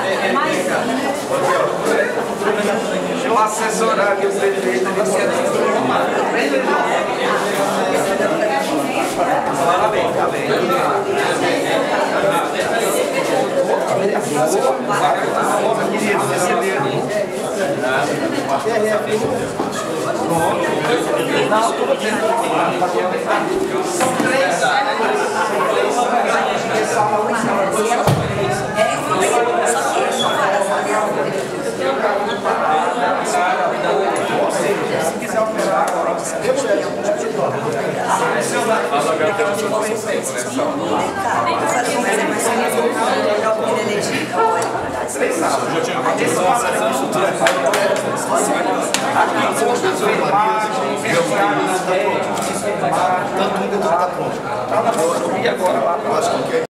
Eu assessorar aqui o prefeito, ele quer transformar. Tá bem, tá bem. Se quiser operar agora, e agora lá.